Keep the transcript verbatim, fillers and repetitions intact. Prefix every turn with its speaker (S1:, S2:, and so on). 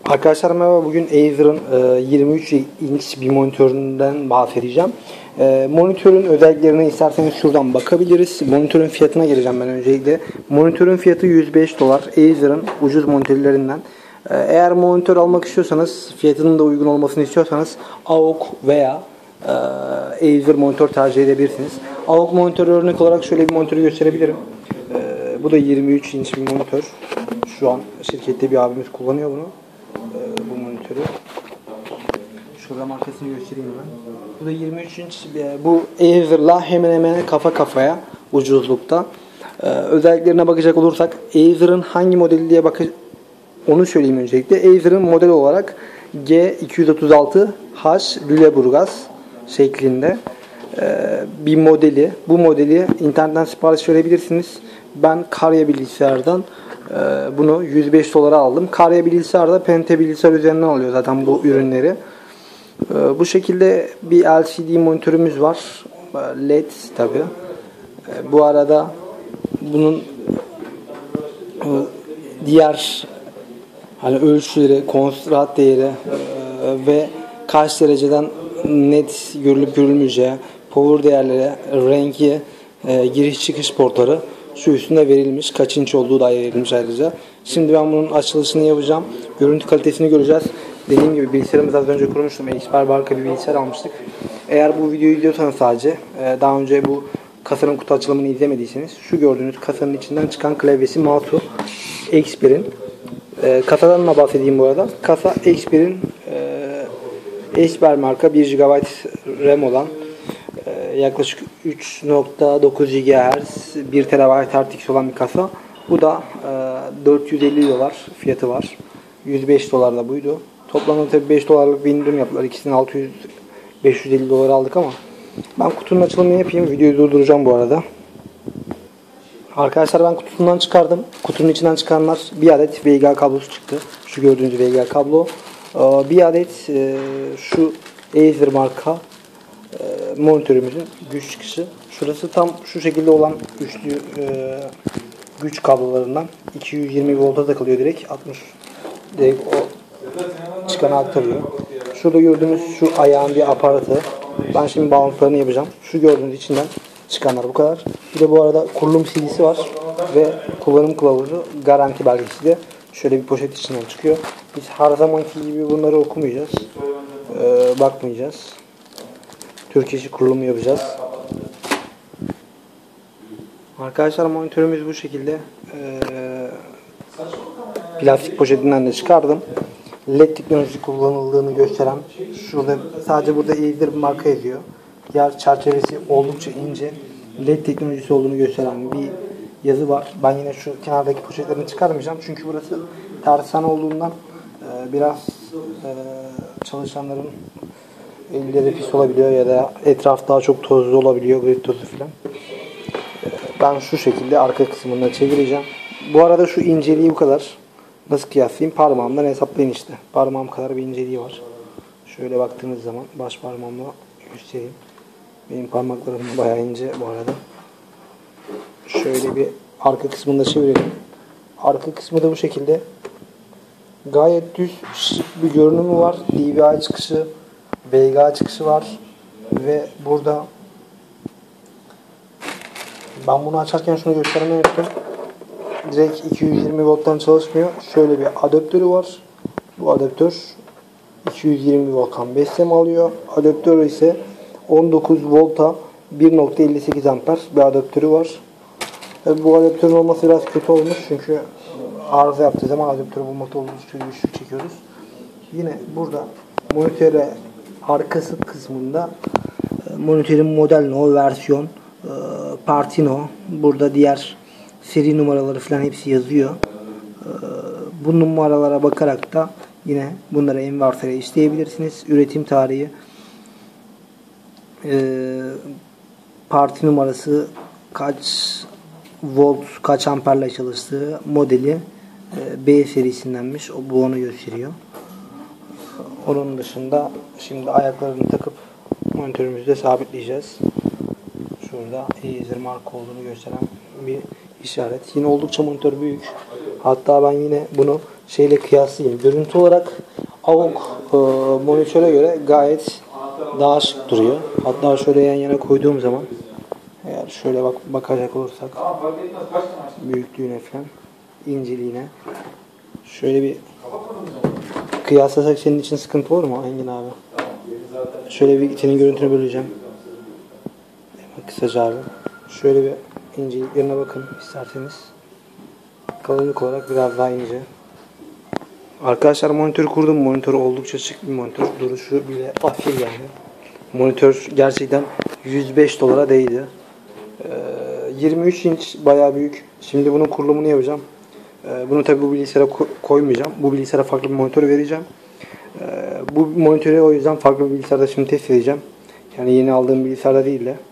S1: Arkadaşlar merhaba, bugün Acer'ın e, yirmi üç inç bir monitöründen bahsedeceğim. E, monitörün özelliklerine isterseniz şuradan bakabiliriz. Monitörün fiyatına geleceğim ben öncelikle. Monitörün fiyatı yüz beş dolar. Acer'ın ucuz monitörlerinden. E, eğer monitör almak istiyorsanız, fiyatının da uygun olmasını istiyorsanız A O G veya e, Acer monitör tercih edebilirsiniz. A O G monitör örnek olarak şöyle bir monitörü gösterebilirim. E, bu da yirmi üç inç bir monitör. Şu an şirkette bir abimiz kullanıyor bunu. Bu monitörü. Şurada markasını göstereyim ben. Bu da yirmi üç inç. Bu Acer'la hemen hemen kafa kafaya ucuzlukta. Ee, özelliklerine bakacak olursak Acer'ın hangi modeli diye bakacak, onu söyleyeyim öncelikle. Acer'ın model olarak G iki yüz otuz altı H Lüleburgaz şeklinde ee, bir modeli. Bu modeli internetten sipariş verebilirsiniz. Ben Karya bilgisayardan bunu yüz beş dolara aldım. Karya bilgisayarda Pente bilgisayar üzerinden alıyor zaten bu ürünleri. Bu şekilde bir L C D monitörümüz var. L E D tabi. Bu arada bunun diğer hani ölçüleri, kontrast değeri ve kaç dereceden net görülüp görülmeyeceği, power değerleri, rengi, giriş çıkış portları şu üstünde verilmiş. Kaç inç olduğu da verilmiş ayrıca. Şimdi ben bunun açılışını yapacağım. Görüntü kalitesini göreceğiz. Dediğim gibi bilgisayarımızı az önce kurmuştum. Expert marka bir bilgisayar almıştık. Eğer bu videoyu izliyorsanız sadece daha önce bu kasanın kutu açılımını izlemediyseniz şu gördüğünüz kasanın içinden çıkan klavyesi mouse'u X bir'in. Kasadan da bahsedeyim bu arada. Kasa X bir'in Expert marka bir gigabayt RAM olan yaklaşık üç nokta dokuz gigahertz bir terabayt R T X olan bir kasa. Bu da e, dört yüz elli dolar fiyatı var. yüz beş dolar da buydu. Toplamda tabii beş dolarlık bir indirim yaptılar. İkisini altı yüz beş yüz elli dolara aldık ama ben kutunun açılımını yapayım. Videoyu durduracağım bu arada. Arkadaşlar ben kutusundan çıkardım. Kutunun içinden çıkanlar bir adet V G A kablosu çıktı. Şu gördüğünüz V G A kablo. E, bir adet e, şu Acer marka monitörümüzün güç çıkışı. Şurası tam şu şekilde olan üçlü e, güç kablolarından iki yüz yirmi volta takılıyor direkt. altmış direkt o çıkanı aktarıyor. Şurada gördüğünüz şu ayağın bir aparatı. Ben şimdi bağlantılarını yapacağım. Şu gördüğünüz içinden çıkanlar bu kadar. Bir de bu arada kurulum C D'si var ve kullanım kılavuzu, garanti belgesi de şöyle bir poşet içinden çıkıyor. Biz her zamanki gibi bunları okumayacağız. E, bakmayacağız. Türk işi kurulumu yapacağız. Arkadaşlar monitörümüz bu şekilde. Ee, plastik poşetinden de çıkardım. L E D teknolojisi kullanıldığını gösteren, şurada sadece burada Acer marka yazıyor. Diğer çerçevesi oldukça ince. L E D teknolojisi olduğunu gösteren bir yazı var. Ben yine şu kenardaki poşetlerini çıkarmayacağım. Çünkü burası tersane olduğundan e, biraz e, çalışanların elleri pis olabiliyor ya da etraf daha çok tozlu olabiliyor, grit tozu falan. Ben şu şekilde arka kısmını çevireceğim. Bu arada şu inceliği bu kadar. Nasıl kıyaslayayım? Parmağımdan hesaplayın işte. Parmağım kadar bir inceliği var. Şöyle baktığınız zaman baş parmağımla göstereyim. Benim parmaklarım bayağı ince bu arada. Şöyle bir arka kısmını da çevirelim. Arka kısmı da bu şekilde. Gayet düz bir görünümü var. D V I çıkışı, V G A çıkışı var ve burada ben bunu açarken şunu göstermeyi unuttum. Direkt iki yüz yirmi volttan çalışmıyor. Şöyle bir adaptörü var. Bu adaptör iki yüz yirmi volttan besleme alıyor. Adaptör ise on dokuz volta bir nokta elli sekiz amper bir adaptörü var. Tabii bu adaptörün olması biraz kötü olmuş çünkü arıza yaptığı zaman adaptörü bulmakta oldukça güçlük çekiyoruz. Yine burada monitöre arkası kısmında monitörün model no, versiyon, parti no. Burada diğer seri numaraları falan hepsi yazıyor. Bu numaralara bakarak da yine bunları envantere isteyebilirsiniz. Üretim tarihi, parti numarası, kaç volt, kaç amperle çalıştığı, modeli B serisindenmiş. Bu onu gösteriyor. Onun dışında şimdi ayaklarını takıp monitörümüzde sabitleyeceğiz. Şurada Acer marka olduğunu gösteren bir işaret. Yine oldukça monitör büyük. Hatta ben yine bunu şeyle kıyaslayayım. Görüntü olarak A V O G e, monitöre göre gayet daha şık duruyor. Hatta şöyle yan yana koyduğum zaman eğer şöyle bak bakacak olursak büyüklüğüne falan, inceliğine şöyle bir kıyaslasak senin için sıkıntı olur mu Engin abi? Şöyle bir senin görüntünü böleceğim. Kısaca abi. Şöyle bir inceliklerine bakın isterseniz. Kalınlık olarak biraz daha ince. Arkadaşlar monitörü kurdum. Monitör oldukça şık bir monitör. Duruşu bile afil yani. Monitör gerçekten yüz beş dolara değdi. Ee, yirmi üç inç bayağı büyük. Şimdi bunun kurulumunu yapacağım. Ee, bunu tabi bu bilgisayara ko- koymayacağım. Bu bilgisayara farklı bir monitör vereceğim. Ee, bu monitörü o yüzden farklı bir bilgisayarda şimdi test edeceğim. Yani yeni aldığım bilgisayarda değil de.